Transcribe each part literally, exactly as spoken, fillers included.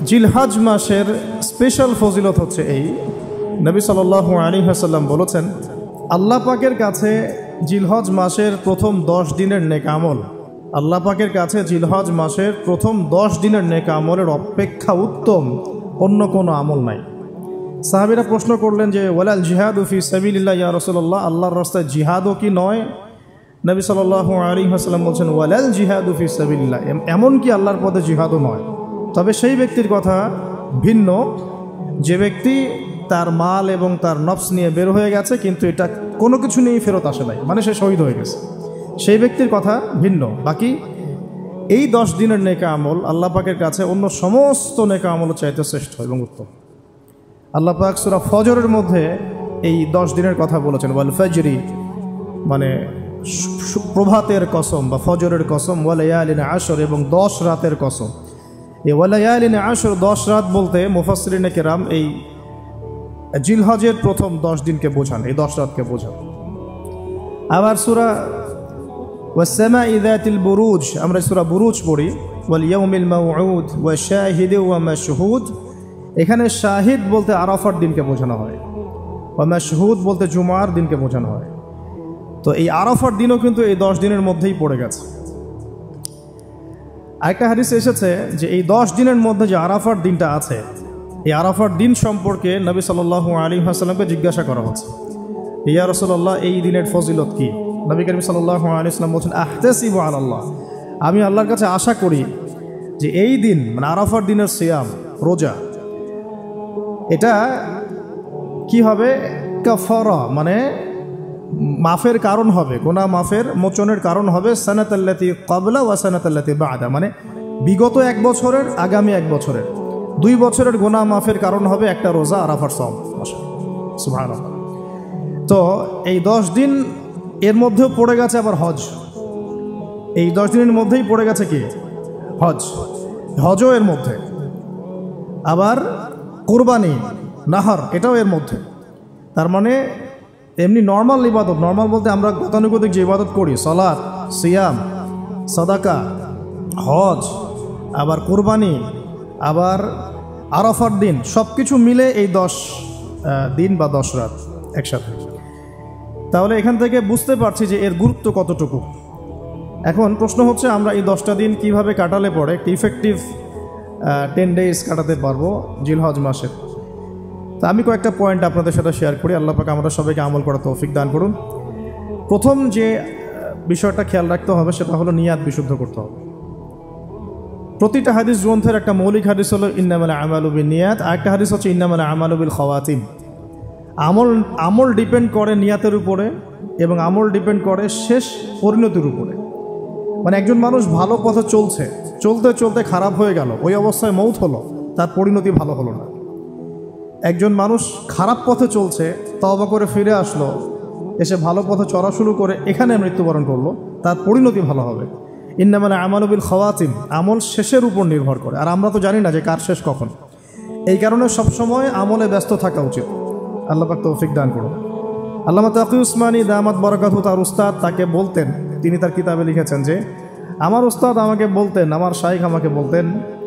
জিলহজ মাসের স্পেশাল ফজিলত হচ্ছে এই, নবী সাল্লাল্লাহু আলাইহি ওয়াসাল্লাম বলেছেন, আল্লাহ পাকের কাছে জিলহজ মাসের প্রথম দশ দিনের নেক আমল, আল্লাহ পাকের কাছে জিলহজ মাসের প্রথম দশ দিনের নেক আমলের অপেক্ষা উত্তম অন্য কোনো আমল নাই। সাহাবীরা প্রশ্ন করলেন যে ওয়ালাল জিহাদু ফি সাবিলিল্লাহ ইয়া রাসূলুল্লাহ, আল্লাহর রাস্তায় জিহাদও কি নয়? নবী সাল্লাল্লাহু আলাইহি ওয়াসাল্লাম বলছেন ওয়ালাল জিহাদু ফি সাবিলিল্লাহ, এমন কি আল্লাহর পথে জিহাদও নয়, তবে সেই ব্যক্তির কথা ভিন্ন যে ব্যক্তি তার মাল এবং তার নফস নিয়ে বের হয়ে গেছে কিন্তু এটা কোনো কিছু নিয়েই ফেরত আসে নাই, মানে সে শহীদ হয়ে গেছে, সেই ব্যক্তির কথা ভিন্ন। বাকি এই দশ দিনের নেকা আমল আল্লাহ পাকের কাছে অন্য সমস্ত নেকা আমল চাইতে শ্রেষ্ঠ এবং উত্তম। আল্লাহ পাক সূরা ফজরের মধ্যে এই দশ দিনের কথা বলেছেন, ওয়াল ফজরি মানে প্রভাতের কসম বা ফজরের কসম, ওয়ালায়ালিন আশর এবং দশ রাতের কসম। এই ওয়ালায়ালিন আশর দশ রাত বলতে মুফাসসিরিনে কেরাম এই জিলহজের প্রথম দশ দিনকে বোঝান, এই দশ রাতকে বোঝান। আবার সূরা ওয়াস-সামাই যাতিল বুরুজ, আমরা সূরা বুরুজ পড়ি, ওয়াল ইয়াউমিল মাউউদ ওয়া শাহিদ ওয়া মাশহুদ, এখানে শাহিদ বলতে আরাফার দিনকে বোঝানো হয়, ওয়া মাশহুদ বলতে জুমার দিনকে বোঝানো হয়। তো এই আরাফার দিনও কিন্তু এই দশ দিনের মধ্যেই পড়ে গেছে। আরেকটা হাদিসে এসেছে যে এই দশ দিনের মধ্যে যে আরাফার দিনটা আছে, এই আরাফার দিন সম্পর্কে নবী সাল্লাল্লাহু আলাইহি ওয়াসাল্লামকে জিজ্ঞাসা করা হচ্ছে, ইয়া রাসূলুল্লাহ এই দিনের ফজিলত কি? নবী করিম সাল্লাল্লাহু আলাইহি ওয়াসাল্লাম বলছেন, আহতাসিবু আলাল্লাহ, আমি আল্লাহর কাছে আশা করি যে এই দিন মানে আরাফার দিনের সিয়াম রোজা, এটা কি হবে? কাফারা মানে মাফের কারণ হবে, গুনাহ মাফের মোচনের কারণ হবে, সানাতাল্লাতি ক্বাবলা ওয়া সানাতাল্লাতি বা'দা, মানে বিগত এক বছরের আগামী এক বছরের দুই বছরের গুনাহ মাফের কারণ হবে একটা রোজা আরাফার সওম। সুবহানাল্লাহ। তো এই দশ দিন এর মধ্যেও পড়ে গেছে আবার হজ, এই দশ দিনের মধ্যেই পড়ে গেছে কি? হজ, হজও এর মধ্যে, আবার কুরবানি নাহার এটাও এর মধ্যে। তার মানে এমনি নর্মাল ইবাদত, নর্মাল বলতে আমরা গতানুগতিক যে ইবাদত করি, সালাত, সিয়াম, সাদাকা, হজ, আবার কুরবানি, আবার আরাফার দিন, সব কিছু মিলে এই দশ দিন বা দশ রাত একসাথে। তাহলে এখান থেকে বুঝতে পারছি যে এর গুরুত্ব কতটুকু। এখন প্রশ্ন হচ্ছে আমরা এই দশটা দিন কিভাবে কাটালে পরে একটি ইফেক্টিভ টেন ডেজ কাটাতে পারবো জিলহজ মাসের। তা আমি কয়েকটা পয়েন্ট আপনাদের সাথে শেয়ার করি, আল্লাহ পাক আমরা সবাইকে আমল করার তৌফিক দান করুন। প্রথম যে বিষয়টা খেয়াল রাখতে হবে সেটা হলো নিয়াত বিশুদ্ধ করতে হবে। প্রতিটা হাদিস গ্রন্থের একটা মৌলিক হাদিস হলো ইন্নামাল আমালু বিন্নিয়াত, আর একটা হাদিস হচ্ছে ইন্নামাল আমালু বিল খাওয়াতিম। আমল আমল ডিপেন্ড করে নিয়াতের উপরে এবং আমল ডিপেন্ড করে শেষ পরিণতির উপরে। মানে একজন মানুষ ভালো পথে চলছে, চলতে চলতে খারাপ হয়ে গেল, ওই অবস্থায় মৌত হলো, তার পরিণতি ভালো হলো না। একজন মানুষ খারাপ পথে চলছে, তওবা করে ফিরে আসলো, এসে ভালো পথে চলা শুরু করে এখানে মৃত্যুবরণ করলো, তার পরিণতি ভালো হবে। ইন্নামাল আমালু বিল খাওয়াতিম, আমল শেষের উপর নির্ভর করে, আর আমরা তো জানি না যে কার শেষ কখন। এই কারণে সবসময় আমলে ব্যস্ত থাকা উচিত। আল্লাহ পাক তৌফিক দান করুন। আল্লামা তাকি উসমানী দামাত বারাকাতুহু, তার উস্তাদ তাকে বলতেন, তিনি তার কিতাবে লিখেছেন যে আমার উস্তাদ আমাকে বলতেন, আমার শাইখ আমাকে বলতেন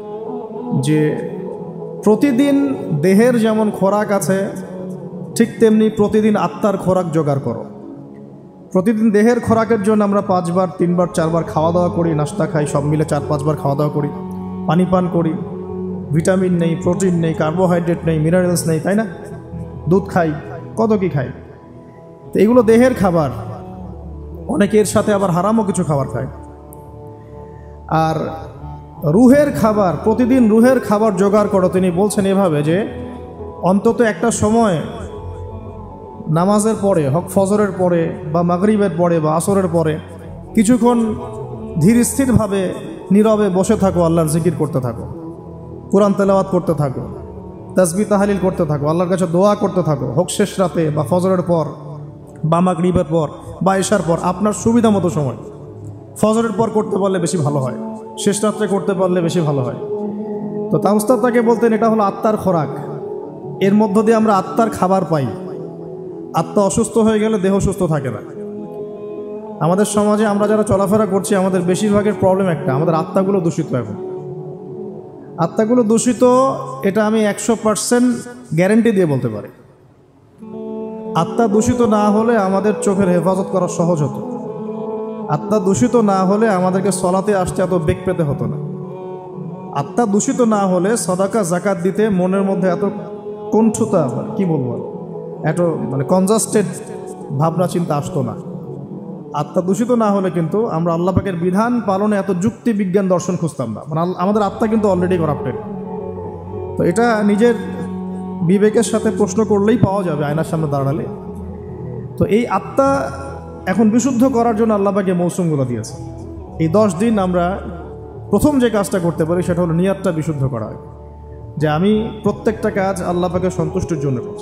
যে প্রতিদিন দেহের যেমন খোরাক আছে ঠিক তেমনি প্রতিদিন আত্মার খোরাক জোগাড় করো। প্রতিদিন দেহের খোরাকের জন্য আমরা পাঁচবার তিনবার চারবার খাওয়া দাওয়া করি, নাস্তা খাই, সব মিলে চার পাঁচবার খাওয়া দাওয়া করি, পানি পান করি, ভিটামিন নেই, প্রোটিন নেই, কার্বোহাইড্রেট নেই, মিনারেলস নেই, তাই না? দুধ খাই, কত কি খাই। তো এগুলো দেহের খাবার, অনেকের সাথে আবার হারামও কিছু খাবার খায়। আর রুহের খাবার, প্রতিদিন রুহের খাবার জোগাড় করো। তিনি বলছেন এভাবে যে অন্তত একটা সময় নামাজের পরে, হক ফজরের পরে বা মাগরিবের পরে বা আসরের পরে কিছুক্ষণ ধীর স্থিরভাবে নীরবে বসে থাকো, আল্লাহর জিকির করতে থাকো, কোরআন তেলাওয়াত করতে থাকো, তাসবিহ তাহলিল করতে থাকো, আল্লাহর কাছে দোয়া করতে থাকো, হোক শেষ রাতে বা ফজরের পর বা মাগরিবের পর বা ইশার পর, আপনার সুবিধা মতো সময়। ফজরের পর করতে পারলে বেশি ভালো হয়, শেষ রাত্রে করতে পারলে বেশি ভালো হয়। তো তার উস্তাদ তাকে বলতেন এটা হলো আত্মার খোরাক, এর মধ্য দিয়ে আমরা আত্মার খাবার পাই। আত্মা অসুস্থ হয়ে গেলে দেহ সুস্থ থাকে না। আমাদের সমাজে আমরা যারা চলাফেরা করছি আমাদের বেশিরভাগের প্রবলেম একটা, আমাদের আত্মাগুলো দূষিত। এখন আত্মাগুলো দূষিত, এটা আমি একশো পার্সেন্ট গ্যারেন্টি দিয়ে বলতে পারি। আত্মা দূষিত না হলে আমাদের চোখের হেফাজত করা সহজ হতো। আত্মা দূষিত না হলে আমাদেরকে সলাতে আসতে এত বেগ পেতে হতো না। আত্মা দূষিত না হলে সদাকা জাকাত দিতে মনের মধ্যে এত কণ্ঠতা, কি বলবো, এত মানে কনজাস্টেড ভাবনা চিন্তা আসতো না। আত্মা দূষিত না হলে কিন্তু আমরা আল্লাহ পাকের বিধান পালনে এত যুক্তি বিজ্ঞান দর্শন খুঁজতাম না। মানে আমাদের আত্মা কিন্তু অলরেডি করাপ্টেড। তো এটা নিজের বিবেকের সাথে প্রশ্ন করলেই পাওয়া যাবে আয়নার সামনে দাঁড়ালে। তো এই আত্মা এখন বিশুদ্ধ করার জন্য আল্লাহ পাকে মৌসুমগুলো দিয়েছে। এই দশ দিন আমরা প্রথম যে কাজটা করতে পারি সেটা হলো নিয়াতটা বিশুদ্ধ করা, যে আমি প্রত্যেকটা কাজ আল্লাহ পাকের সন্তুষ্টির জন্য করছি।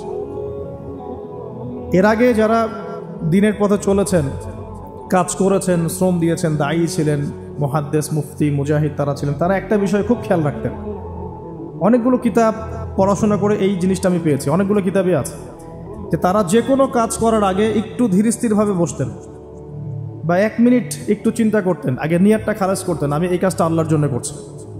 এর আগে যারা দিনের পথে চলেছেন, কাজ করেছেন, শ্রম দিয়েছেন, দায়ী ছিলেন, মুহাদ্দিস, মুফতি, মুজাহিদ তারা ছিলেন, তারা একটা বিষয় খুব খেয়াল রাখতেন। অনেকগুলো কিতাব পড়াশোনা করে এই জিনিসটা আমি পেয়েছি, অনেকগুলো কিতাবই আছে, যে তারা যে কোনো কাজ করার আগে একটু ধীরস্থিরভাবে বসতেন বা এক মিনিট একটু চিন্তা করতেন, আগে নিয়াতটা খালাস করতেন, আমি এই কাজটা আল্লাহর জন্য করছি।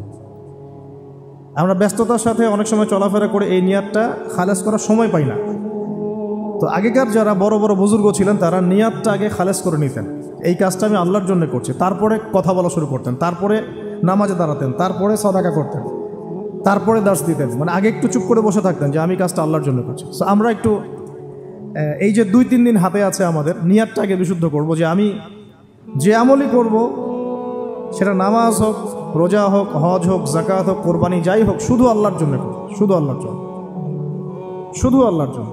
আমরা ব্যস্ততার সাথে অনেক সময় চলাফেরা করে এই নিয়াতটা খালাস করার সময় পাই না। তো আগেকার যারা বড় বড় বুজুর্গ ছিলেন তারা নিয়াতটা আগে খালাস করে নিতেন, এই কাজটা আমি আল্লাহর জন্য করছি। তারপরে কথা বলা শুরু করতেন, তারপরে নামাজে দাঁড়াতেন, তারপরে সাদাকা করতেন, তারপরে দাস দিতেন। মানে আগে একটু চুপ করে বসে থাকতেন যে আমি কাজটা আল্লাহর জন্য করছি। সো আমরা একটু এই যে দুই তিন দিন হাতে আছে আমাদের, নিয়াতটা আগে বিশুদ্ধ করব, যে আমি যে আমলই করব সেটা নামাজ হোক, রোজা হোক, হজ হোক, জাকাত হোক, কোরবানি যাই হোক, শুধু আল্লাহর জন্য করব, শুধু আল্লাহর জন্য, শুধু আল্লাহর জন্য,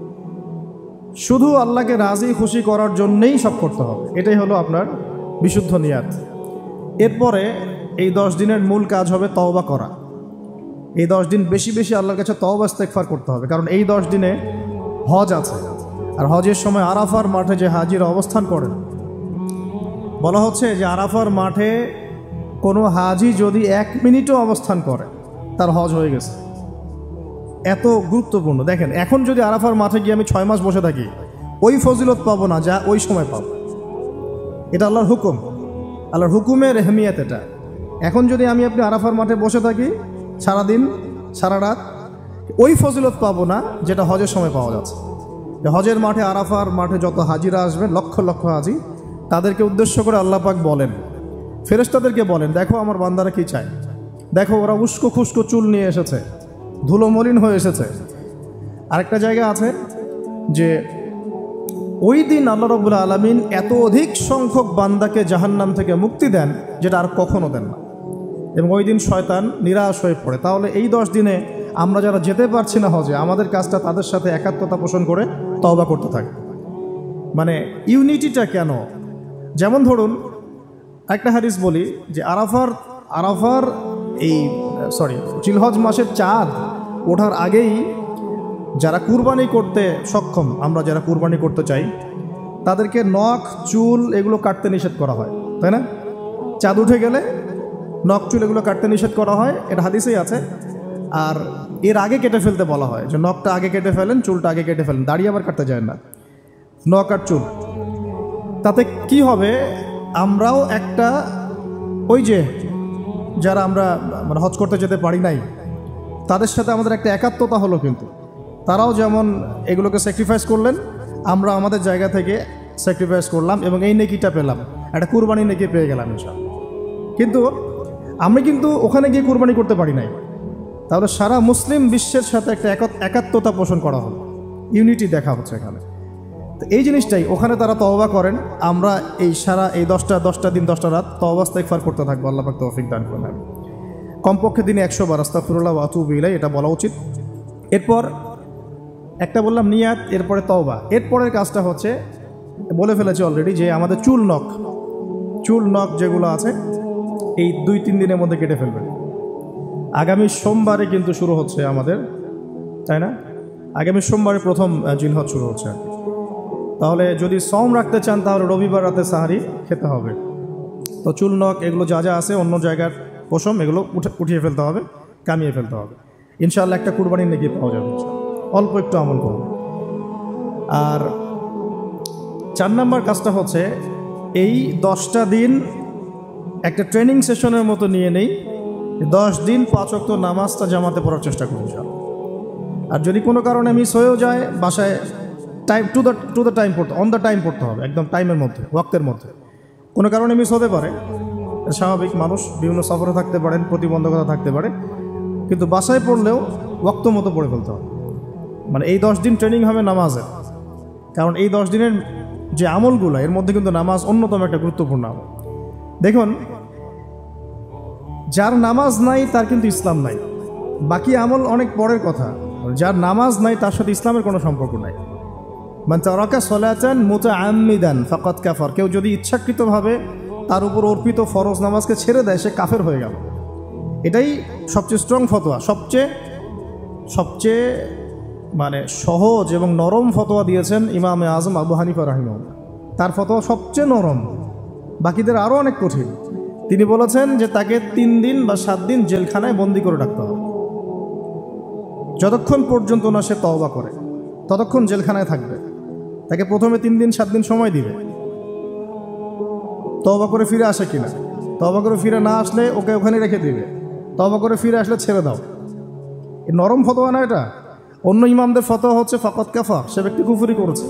শুধু আল্লাহকে রাজি খুশি করার জন্যেই সব করতে হবে। এটাই হলো আপনার বিশুদ্ধ নিয়াত। এরপরে এই দশ দিনের মূল কাজ হবে তওবা করা। এই দশ দিন বেশি বেশি আল্লাহর কাছে তওবা ইস্তেগফার করতে হবে, কারণ এই দশ দিনে হজ আছে। আর হজের সময় আরাফার মাঠে যে হাজিরা অবস্থান করেন, বলা হচ্ছে যে আরাফার মাঠে কোনো হাজি যদি এক মিনিটও অবস্থান করে তার হজ হয়ে গেছে। এত গুরুত্বপূর্ণ। দেখেন, এখন যদি আরাফার মাঠে গিয়ে আমি ছয় মাস বসে থাকি, ওই ফজিলত পাবো না যা ওই সময় পাবো। এটা আল্লাহর হুকুম, আল্লাহর হুকুমের এহমিয়ত এটা। এখন যদি আমি আপনি আরাফার মাঠে বসে থাকি সারাদিন সারা রাত, ওই ফজিলত পাবো না যেটা হজের সময় পাওয়া যাচ্ছে। হজের মাঠে, আরাফার মাঠে যত হাজিরা আসবেন, লক্ষ লক্ষ হাজি, তাদেরকে উদ্দেশ্য করে আল্লাহ পাক বলেন, ফেরেশতাদেরকে বলেন, দেখো আমার বান্দারা কি চায়, দেখো ওরা উস্কো খুস্কো চুল নিয়ে এসেছে, ধুলো মলিন হয়ে এসেছে। আরেকটা জায়গা আছে যে ওই দিন আল্লাহ রাব্বুল আলামিন এত অধিক সংখ্যক বান্দাকে জাহান্নাম থেকে মুক্তি দেন যেটা আর কখনো দেন না, এবং ওই দিন শয়তান নিরাশ হয়ে পড়ে। তাহলে এই দশ দিনে আমরা যারা যেতে পারছি না হজে, আমাদের কাজটা তাদের সাথে একাত্মতা পোষণ করে তওবা করতে থাকে। মানে ইউনিটিটা কেন? যেমন ধরুন একটা হাদিস বলি, যে আরাফার আরাফার এই সরি জিলহজ মাসের চাঁদ ওঠার আগেই যারা কুরবানি করতে সক্ষম, আমরা যারা কুরবানি করতে চাই, তাদেরকে নখ, চুল এগুলো কাটতে নিষেধ করা হয়, তাই না? চাঁদ উঠে গেলে নখ, চুল এগুলো কাটতে নিষেধ করা হয়, এটা হাদিসেই আছে। আর এর আগে কেটে ফেলতে বলা হয়, যে নখটা আগে কেটে ফেলেন, চুলটা আগে কেটে ফেলেন, দাড়ি আবার কাটতে যায় না, নখ আর চুল। তাতে কি হবে, আমরাও একটা ওই যে যারা আমরা মানে হজ করতে যেতে পারি নাই তাদের সাথে আমাদের একটা একাত্মতা হলো, কিন্তু তারাও যেমন এগুলোকে স্যাক্রিফাইস করলেন, আমরা আমাদের জায়গা থেকে স্যাক্রিফাইস করলাম এবং এই নেকিটা পেলাম, একটা কুরবানি নেকি পেয়ে গেলাম ইনশাআল্লাহ। কিন্তু আমি কিন্তু ওখানে গিয়ে কুরবানি করতে পারি নাই, তাহলে সারা মুসলিম বিশ্বের সাথে একটা একাত্মতা পোষণ করা হলো, ইউনিটি দেখা হচ্ছে এখানে। তো এই জিনিসটাই ওখানে তারা তওবা করেন, আমরা এই সারা এই দশটা দশটা দিন দশটা রাত তওবা ইস্তেগফার করতে থাকবো। আল্লাহ পাক তৌফিক দান করেন। কমপক্ষে দিনে একশো বার আস্তাগফিরুল্লাহ ওয়া আতুবু ইলাইহি, এটা বলা উচিত। এরপর একটা বললাম নিয়াত, এরপরে তওবা। এরপরের কাজটা হচ্ছে বলে ফেলেছি অলরেডি, যে আমাদের চুল নখ চুল নখ যেগুলো আছে এই দুই তিন দিনের মধ্যে কেটে ফেলবেন। আগামী সোমবারে কিন্তু শুরু হচ্ছে আমাদের, তাই না? আগামী সোমবারে প্রথম জিলহজ শুরু হচ্ছে। তাহলে যদি সওম রাখতে চান তাহলে রবিবার রাতে সাহারি খেতে হবে। তো চুল নখ এগুলো যা যা আছে অন্য জায়গার পশম, এগুলো উঠে উঠিয়ে ফেলতে হবে, কামিয়ে ফেলতে হবে। ইনশাআল্লাহ একটা কুরবানির নেকি পাওয়া যাবে, অল্প একটু আমল করুন। আর চার নম্বর কাজটা হচ্ছে এই দশটা দিন একটা ট্রেনিং সেশনের মতো নিয়ে নেই, দশ দিন পাঁচ ওয়াক্ত নামাজটা জামাতে পড়ার চেষ্টা করুন ইনশাআল্লাহ। আর যদি কোনো কারণে মিস হয়েও যায়, বাসায় time to the to the time পড়তে, অন দ্য টাইম পড়তে হবে, একদম টাইমের মধ্যে, ওয়াক্তের মধ্যে। কোনো কারণে মিস হতে পারে, স্বাভাবিক, মানুষ বিভিন্ন সফরে থাকতে পারেন, প্রতিবন্ধকতা থাকতে পারে, কিন্তু বাসায় পড়লেও ওয়াক্ত মতো পড়ে ফেলতে হবে। মানে এই দশ দিন ট্রেনিং হবে নামাজের, কারণ এই দশ দিনের যে আমলগুলো, এর মধ্যে কিন্তু নামাজ অন্যতম একটা গুরুত্বপূর্ণ আমল। দেখুন, যার নামাজ নাই তার কিন্তু ইসলাম নাই, বাকি আমল অনেক পরের কথা। যার নামাজ নাই তার সাথে ইসলামের কোনো সম্পর্ক নাই। মান তারাকা সালাতান মুতাআম্মিদান ফাকাদ কাফার, কেউ যদি ইচ্ছাকৃতভাবে তার উপর অর্পিত ফরজ নামাজকে ছেড়ে দেয়, সে কাফের হয়ে গেল। এটাই সবচেয়ে স্ট্রং ফতোয়া, সবচেয়ে সবচেয়ে মানে সহজ এবং নরম ফতোয়া দিয়েছেন ইমামে আজম আবু হানিফা রাহিমাহুল্লাহ। তার ফতোয়া সবচেয়ে নরম, বাকিদের আরও অনেক কঠিন। তিনি বলেছেন যে তাকে তিন দিন বা সাত দিন জেলখানায় বন্দি করে রাখতে হবে। যতক্ষণ পর্যন্ত না সে তওবা করে ততক্ষণ জেলখানায় থাকবে। তাকে প্রথমে তিন দিন সাত দিন সময় দিবে তওবা করে ফিরে আসে কিনা। তওবা করে ফিরে না আসলে ওকে ওখানে রেখে দিবে। তওবা করে ফিরে আসলে ছেড়ে দাও। এই নরম ফতোয়া না এটা। অন্য ইমামদের ফতোয়া হচ্ছে ফাকাদ কাফার, সে ব্যক্তি কুফরি করেছে।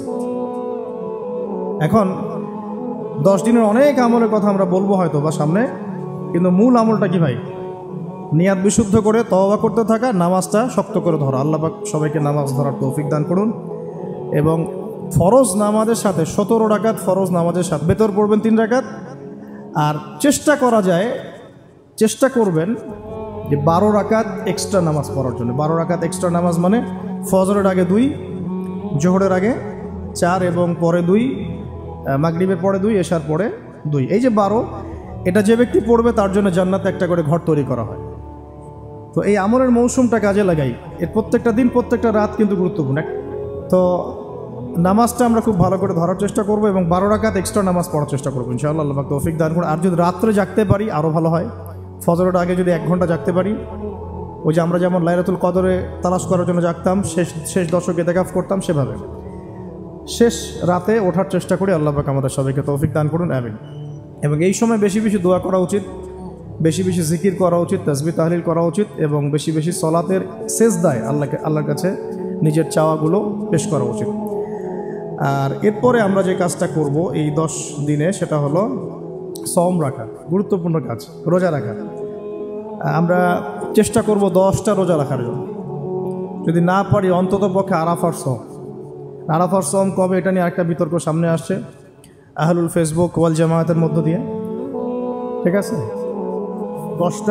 এখন দশ দিনের অনেক আমলের কথা আমরা বলবো হয়তো বা সামনে, কিন্তু মূল আমলটা কি ভাই? নিয়াত বিশুদ্ধ করে তওবা করতে থাকা, নামাজটা শক্ত করে ধরা। আল্লাহ পাক সবাইকে নামাজ ধরার তৌফিক দান করুন। এবং ফরজ নামাজের সাথে সতেরো রাকাত ফরজ নামাজের সাথে বেতর পড়বেন তিন রাকাত। আর চেষ্টা করা যায়, চেষ্টা করবেন যে বারো রাকাত এক্সট্রা নামাজ পড়ার জন্য। বারো রাকাত এক্সট্রা নামাজ মানে ফজরের আগে দুই, জোহরের আগে চার এবং পরে দুই, মাগরিবের পরে দুই, এশার পরে দুই। এই যে বারো, এটা যে ব্যক্তি পড়বে তার জন্য জান্নাতে একটা করে ঘর তৈরি করা হয়। তো এই আমলের মৌসুমটা কাজে লাগাই। এর প্রত্যেকটা দিন প্রত্যেকটা রাত কিন্তু গুরুত্বপূর্ণ। তো নামাজটা আমরা খুব ভালো করে ধরার চেষ্টা করব এবং বারো রাকাত এক্সট্রা নামাজ পড়ার চেষ্টা করবো ইনশাআল্লাহ। আল্লাহ পাক তৌফিক দান করুন। আর যদি রাত্রে জাগতে পারি আরও ভালো হয়। ফজরের আগে যদি এক ঘন্টা জাগতে পারি, ওই যে আমরা যেমন লাইলাতুল কদরে তালাশ করার জন্য জাগতাম, শেষ শেষ দশকে ইতিকাফ করতাম, সেভাবে শেষ রাতে ওঠার চেষ্টা করি। আল্লাহ পাক আমাদের সবাইকে তৌফিক দান করুন, আমিন। এবং এই সময় বেশি বেশি দোয়া করা উচিত, বেশি বেশি জিকির করা উচিত, তাসবিহ তাহলিল করা উচিত এবং বেশি বেশি সলাতের সেজদায় আল্লাহকে আল্লাহর কাছে নিজের চাওয়াগুলো পেশ করা উচিত। আর এরপরে আমরা যে কাজটা করব এই দশ দিনে, সেটা হলো সওম রাখা, গুরুত্বপূর্ণ কাজ, রোজা রাখা। আমরা চেষ্টা করব দশটা রোজা রাখার জন্য। যদি না পারি অন্তত পক্ষে আরাফার সওম। আরাফার সওম কবে, এটা নিয়ে একটা বিতর্ক সামনে আসছে আহলুল ফেসবুক ওয়াল জামায়াতের মধ্য দিয়ে, ঠিক আছে? দশটা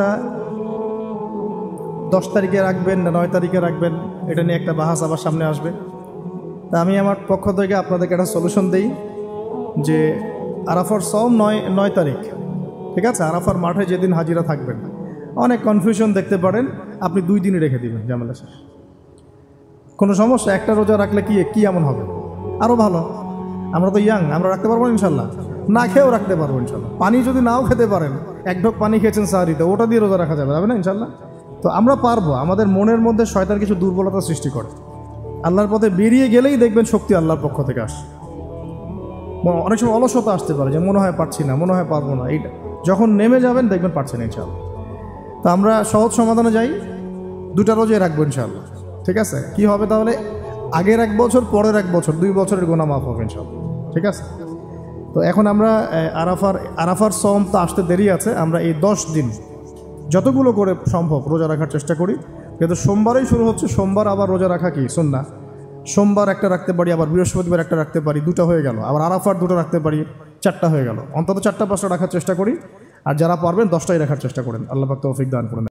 দশ তারিখে রাখবেন না নয় তারিখে রাখবেন, এটা নিয়ে একটা বাহাস আবার সামনে আসবে। তা আমি আমার পক্ষ থেকে আপনাদেরকে একটা সলিউশন দিই যে আরাফার সওম নয় নয় তারিখ, ঠিক আছে? আরাফার মাঠে যেদিন হাজিরা থাকবেন, অনেক কনফিউশন দেখতে পারেন, আপনি দুই দিনই রেখে দিবেন, ঝামেলা শেষ। কোনো সমস্যা, একটা রোজা রাখলে কি কি এমন হবে? আরও ভালো। আমরা তো ইয়াং, আমরা রাখতে পারবো ইনশাল্লাহ। না খেয়েও রাখতে পারবো ইনশাল্লাহ। পানি যদি নাও খেতে পারেন, এক ঢোক পানি খেয়েছেন সাহারিতে, ওটা দিয়ে রোজা রাখা যাবে, যাবে না ইনশাল্লাহ? তো আমরা পারবো। আমাদের মনের মধ্যে শয়তান কিছু দুর্বলতা সৃষ্টি করে। আল্লাহর পথে বেরিয়ে গেলেই দেখবেন শক্তি আল্লাহর পক্ষ থেকে আসে। অনেক সময় অলসতা আসতে পারে যে মনে হয় পারছি না, মনে হয় পারবো না। এইটা যখন নেমে যাবেন দেখবেন পারছেন ইনশাল্লাহ। তো আমরা সহজ সমাধানে যাই, দুটা রোজাই রাখবো ইনশাল্লাহ, ঠিক আছে? কি হবে তাহলে? আগের এক বছর, পরের এক বছর, দুই বছরের গুনাহ মাফ হবে ইনশাল্লাহ, ঠিক আছে? তো এখন আমরা আরাফার আরাফার সওম তো আসতে দেরি আছে। আমরা এই দশ দিন যতগুলো করে সম্ভব রোজা রাখার চেষ্টা করি। কিন্তু সোমবারেই শুরু হচ্ছে, সোমবার আবার রোজা রাখা কি সুন্নাহ। সোমবার একটা রাখতে পারি, আবার বৃহস্পতিবার একটা রাখতে পারি, দুটো হয়ে গেল। আবার আরাফার দুটো রাখতে পারি, চারটা হয়ে গেল। অন্তত চারটা পাঁচটা রাখার চেষ্টা করি। আর যারা পারবেন দশটাই রাখার চেষ্টা করেন। আল্লাহ পাক তৌফিক দান করেন।